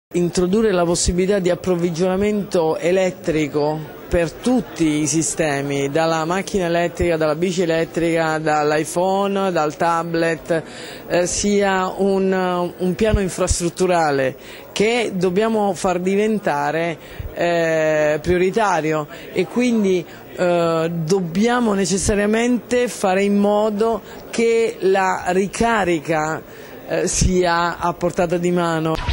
Introdurre la possibilità di approvvigionamento elettrico per tutti i sistemi, dalla macchina elettrica, dalla bici elettrica, dall'iPhone, dal tablet, sia un piano infrastrutturale che dobbiamo far diventare prioritario e quindi dobbiamo necessariamente fare in modo che la ricarica sia a portata di mano.